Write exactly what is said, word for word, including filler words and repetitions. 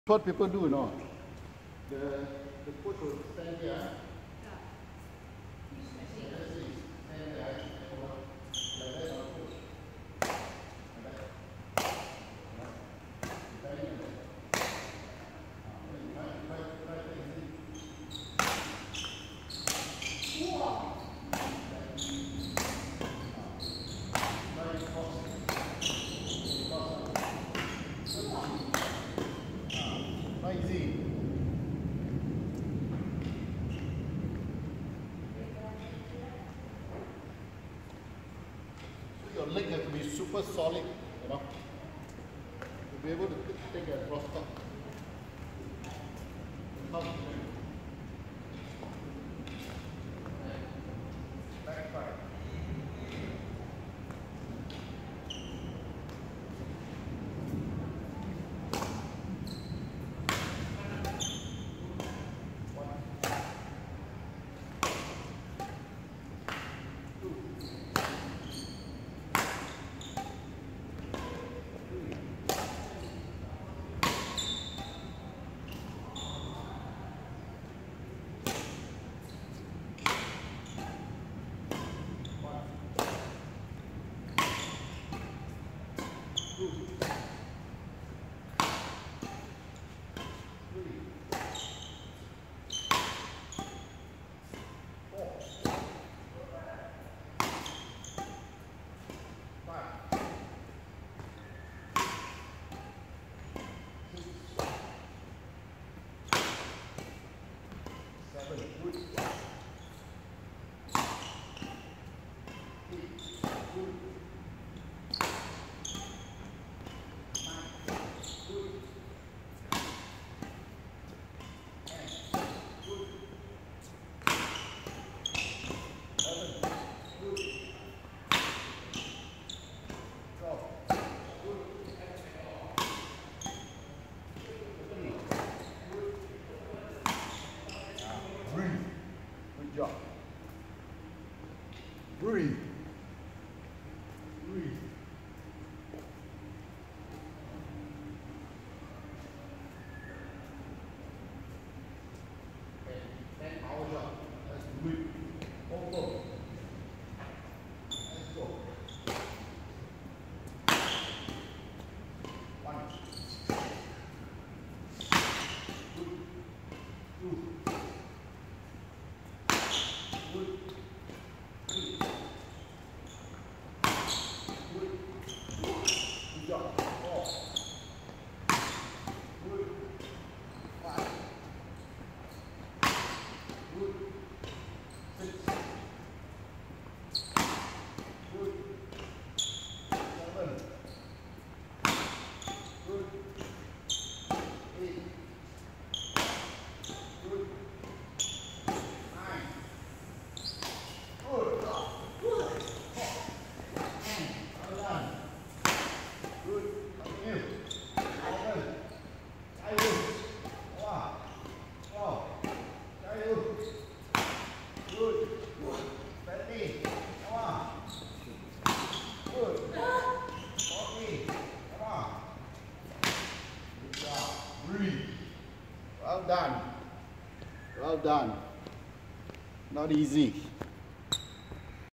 What people do, no? The the coach will stand here. Stand there. Like that, our coach. Like that. Like that. Try, try, try, try, wow. Try cross. Not easy. So your leg has to be super solid, you know, to be able to take a cross top. Back side. Good job. Breathe. Breathe. Okay, ten hour job. Let's do it. Go. Let's go. One. Good. Two. Good. Three. Good. Good job. Four. Good. Five. Good. Six. Good. Seven. Good. Eight. Good. Nine. Good. Good. Well done. Good. Continue. Eleven. Cairo. Wow. Wow. Cairo. Good. Thirty. Come on. Good. Forty. Come on. Good job. Breathe. Well done. Well done. Not easy.